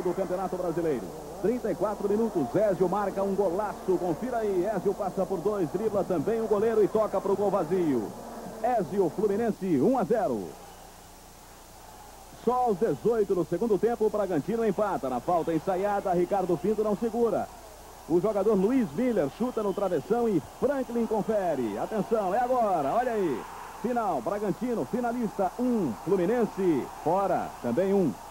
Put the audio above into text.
do Campeonato Brasileiro. 34 minutos, Ezio marca um golaço, confira aí, Ezio passa por 2, dribla também o goleiro e toca para o gol vazio. Ezio, Fluminense, 1-0. Só aos 18 do segundo tempo, o Bragantino empata. Na falta ensaiada, Ricardo Pinto não segura. O jogador Luiz Miller chuta no travessão e Franklin confere. Atenção, é agora, olha aí. Final, Bragantino, finalista, 1, Fluminense, fora, também 1.